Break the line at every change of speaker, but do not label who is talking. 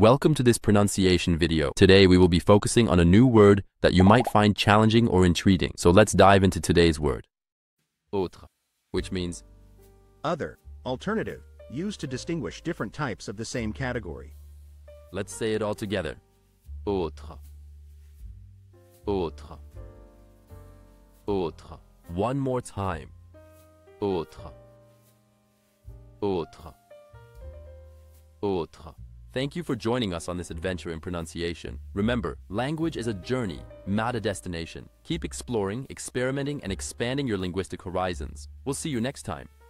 Welcome to this pronunciation video. Today we will be focusing on a new word that you might find challenging or intriguing. So let's dive into today's word. Autre, which means
other, alternative, used to distinguish different types of the same category.
Let's say it all together. Autre. Autre. Autre. One more time. Autre. Autre. Autre. Thank you for joining us on this adventure in pronunciation. Remember, language is a journey, not a destination. Keep exploring, experimenting, and expanding your linguistic horizons. We'll see you next time.